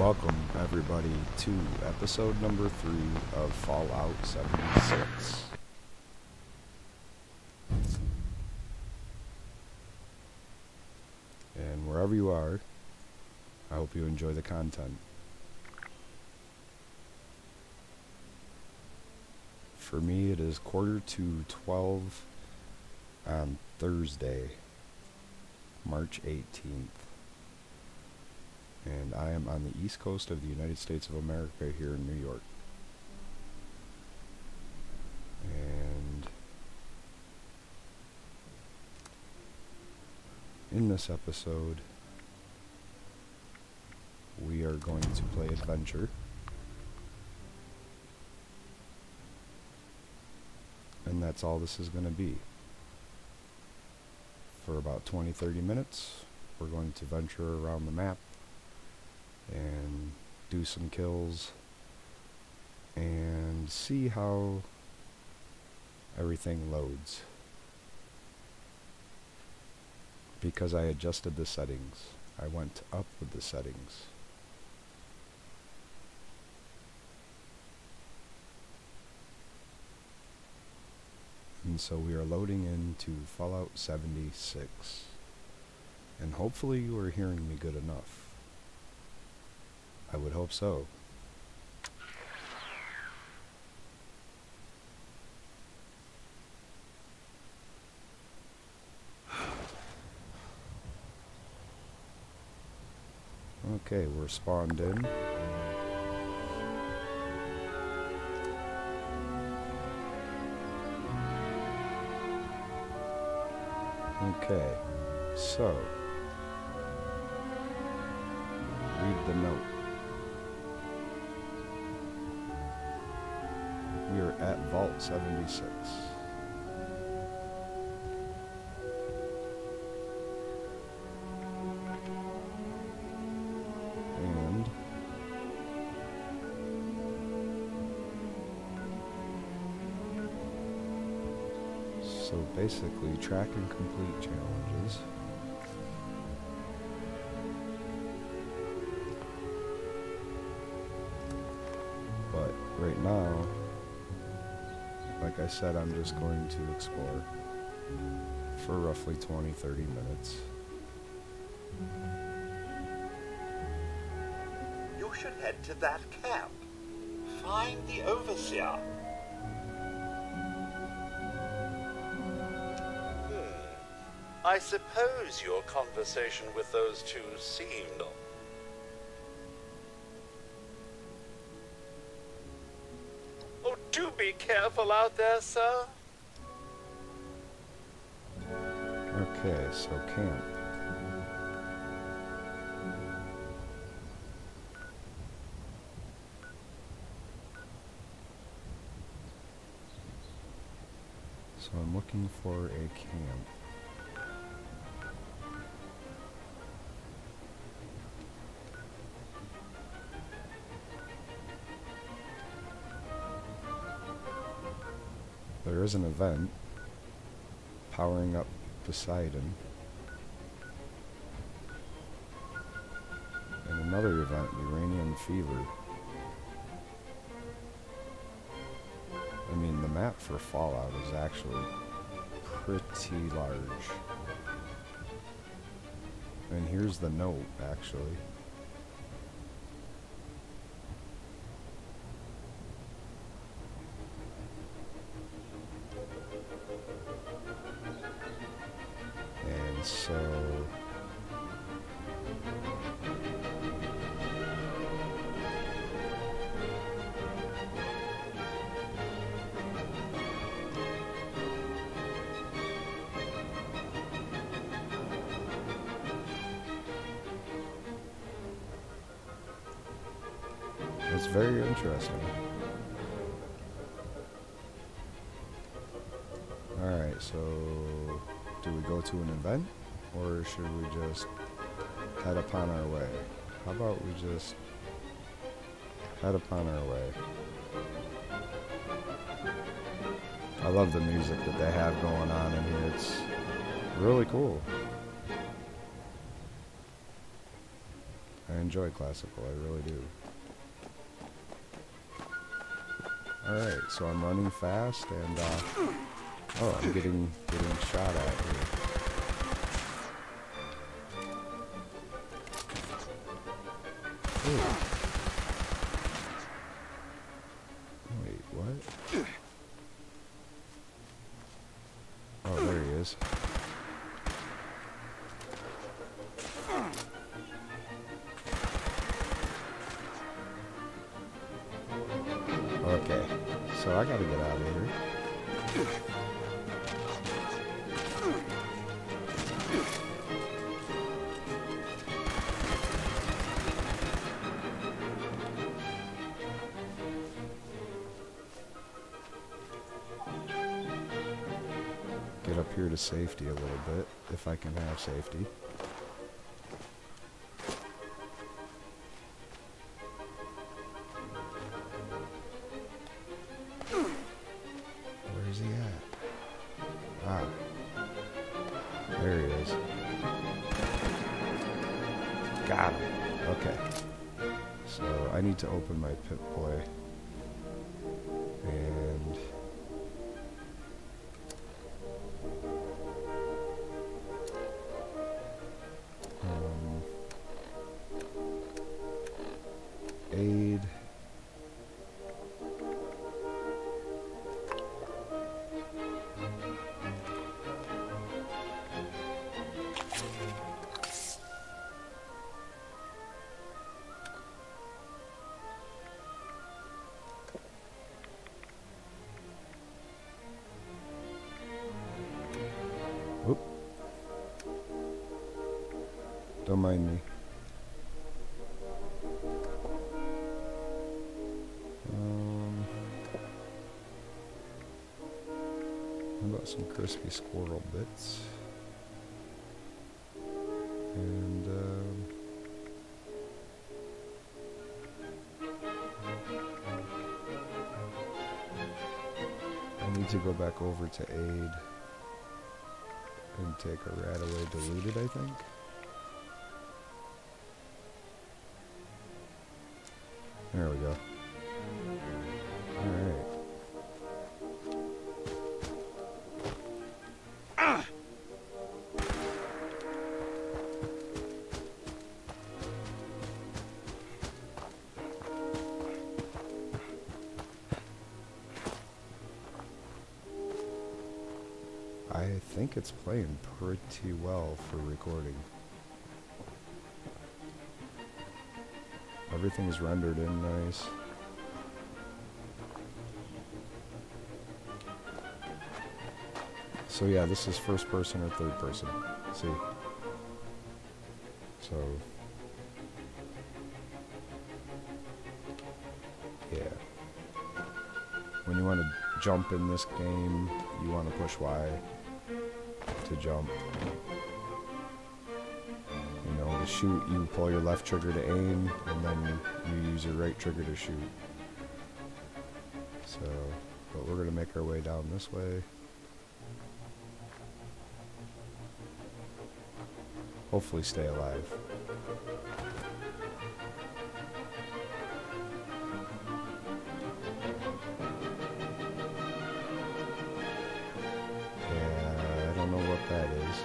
Welcome, everybody, to episode number 3 of Fallout 76. And wherever you are, I hope you enjoy the content. For me, it is 11:45 on Thursday, March 18th. And I am on the east coast of the United States of America here in New York. And in this episode, we are going to play Adventure. And that's all this is going to be. For about 20-30 minutes, we're going to venture around the map and do some kills and see how everything loads, because I adjusted the settings. I went up with the settings. And so we are loading into Fallout 76, and hopefully you are hearing me good enough. I would hope so. Okay, we're spawned in. Okay, so read the note. We are at Vault 76. And so basically track and complete challenges. But right now, like I said, I'm just going to explore for roughly 20-30 minutes. You should head to that camp. Find the Overseer. I suppose your conversation with those two seemed... Oh, do be careful out there, sir. Okay, so camp. So I'm looking for a camp. There is an event, Powering Up Poseidon, and another event, Uranium Fever. I mean, the map for Fallout is actually pretty large. And here's the note, actually. And so it's very interesting. Alright, so do we go to an event, or should we just head upon our way? How about we just head upon our way? I love the music that they have going on in here. It's really cool. I enjoy classical, I really do. Alright, so I'm running fast and oh, I'm getting shot at here. Ooh. Wait, what? Oh, there he is. Okay, so I gotta get out of here. Get up here to safety a little bit, if I can have safety. Where's he at? Ah. There he is. Got him. Okay. So I need to open my Pip-Boy. And aid. Whoop. Don't mind me. How about some crispy squirrel bits? And I need to go back over to aid and take a Radaway diluted, I think. There we go. Alright. I think it's playing pretty well for recording. Everything's rendered in nice. So yeah, this is first person or third person. See? So yeah. When you want to jump in this game, you want to push Y to jump. You know, to shoot, you pull your left trigger to aim, and then you use your right trigger to shoot. So, but we're going to make our way down this way. Hopefully stay alive. Yeah, I don't know what that is.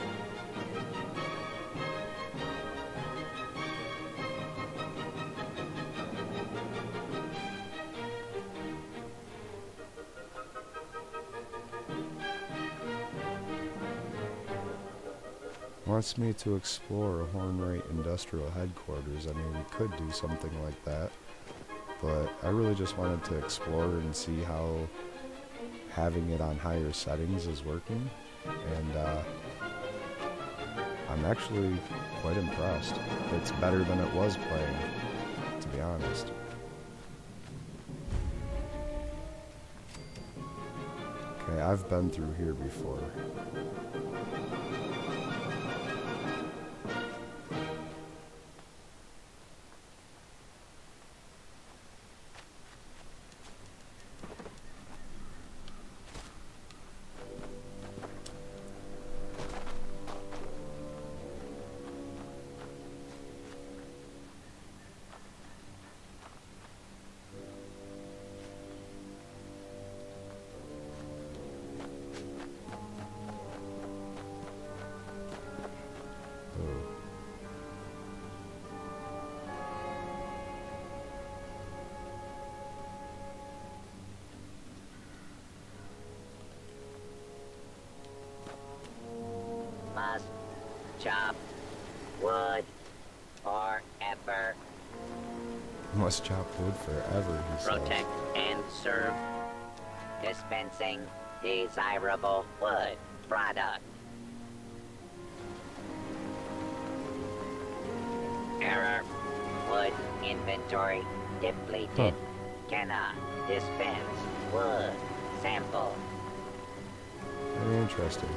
Wants me to explore Hornwright Industrial Headquarters. I mean, we could do something like that, but I really just wanted to explore and see how having it on higher settings is working, and I'm actually quite impressed. It's better than it was playing, to be honest. Okay, I've been through here before. chop wood forever. Must chop wood forever, he said. Protect and serve. Dispensing desirable wood product. Error. Wood inventory depleted. Huh. Cannot dispense wood sample. Very interesting.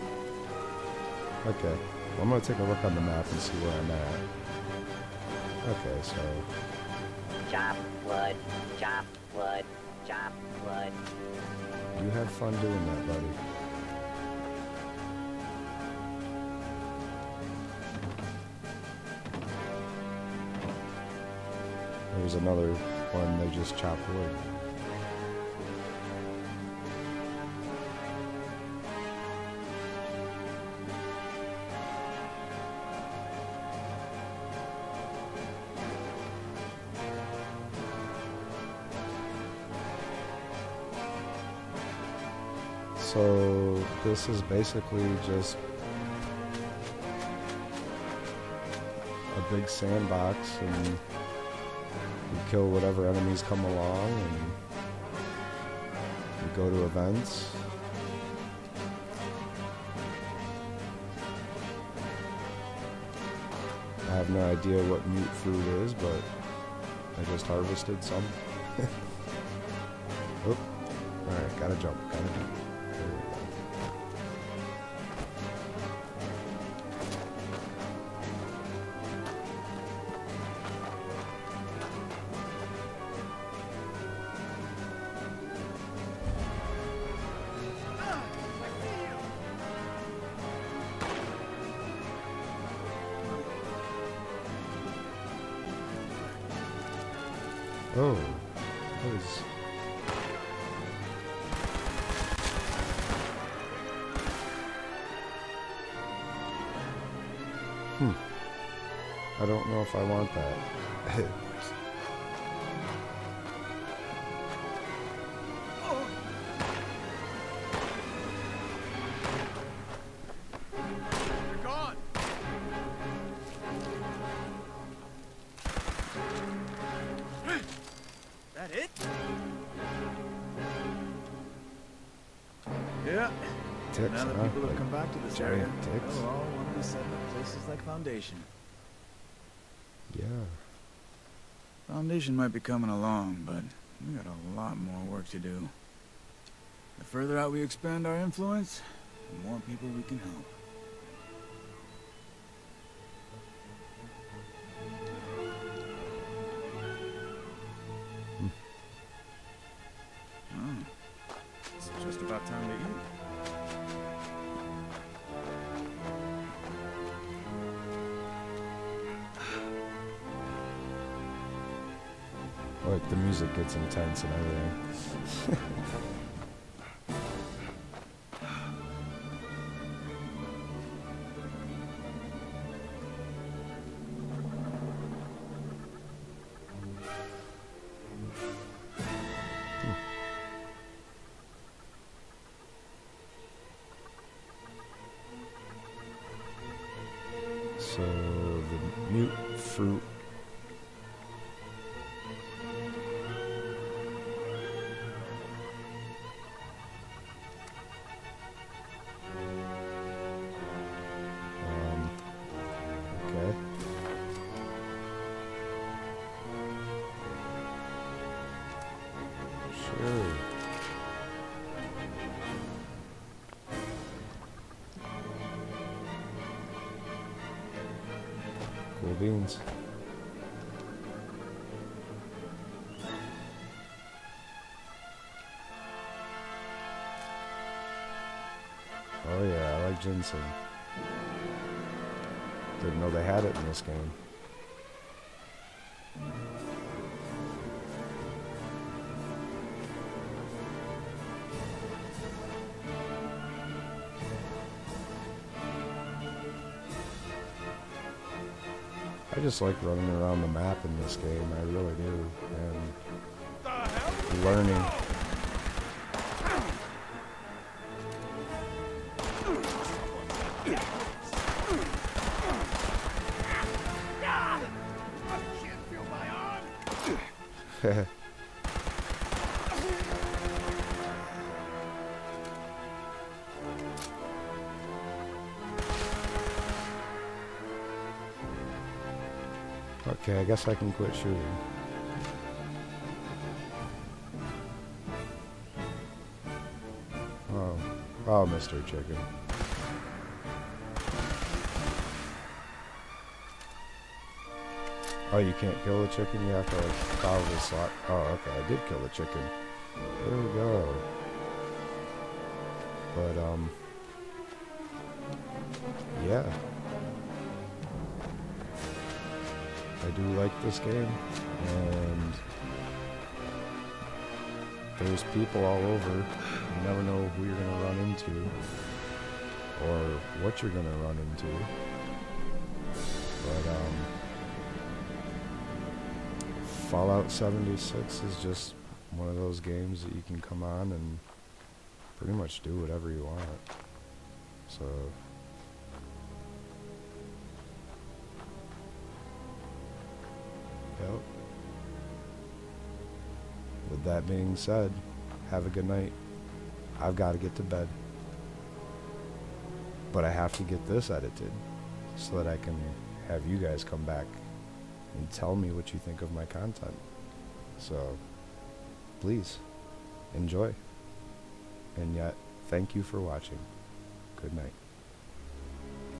Okay, well, I'm gonna take a look on the map and see where I'm at. Okay, so Chop wood, chop wood, chop wood. you have fun doing that, buddy. There's another one, they just chop wood. So this is basically just a big sandbox, and you kill whatever enemies come along, and you go to events. I have no idea what mute fruit is, but I just harvested some. Oop. Alright, gotta jump, gotta jump. There we go. Oh, that was... I don't know if I want that. You're gone. That it? Yeah. Ticks, Now that huh? people have Like come back to this giant area, ticks? they'll all want to set up places like Foundation. Yeah. Foundation might be coming along, but we got a lot more work to do. The further out we expand our influence, the more people we can help. Oh, it's just about time to eat. Like the music gets intense and everything. So the mute fruit. Okay. Sure. Cool beans. Oh yeah, I like ginseng. Didn't know they had it in this game. I just like running around the map in this game, I really do, and learning. Okay, I guess I can quit shooting. Oh, oh, Mr. Chicken. Oh, you can't kill the chicken? You have to like probably slot. Oh, okay, I did kill the chicken. There we go. But yeah. I do like this game, and there's people all over. You never know who you're gonna run into, or what you're gonna run into. But Fallout 76 is just one of those games that you can come on and pretty much do whatever you want. So yep. With that being said, have a good night. I've got to get to bed. But I have to get this edited so that I can have you guys come back and tell me what you think of my content. So, please, enjoy. And yet, thank you for watching. Good night.